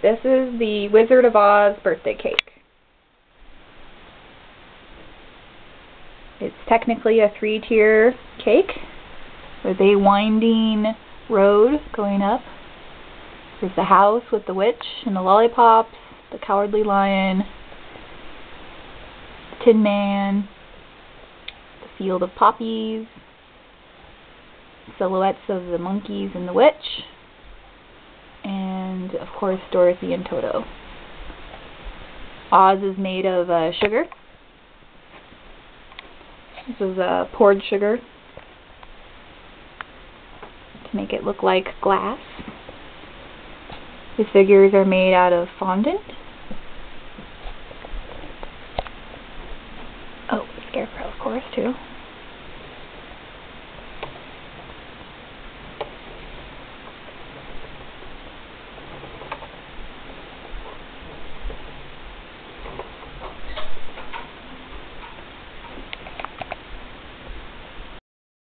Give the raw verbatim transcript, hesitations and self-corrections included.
This is the Wizard of Oz birthday cake. It's technically a three-tier cake with a winding road going up. There's the house with the witch and the lollipops, the cowardly lion, the tin man, the field of poppies, silhouettes of the monkeys and the witch, and of course Dorothy and Toto. Oz is made of uh, sugar. This is uh, poured sugar to make it look like glass. The figures are made out of fondant. Oh, the scarecrow, of course, too.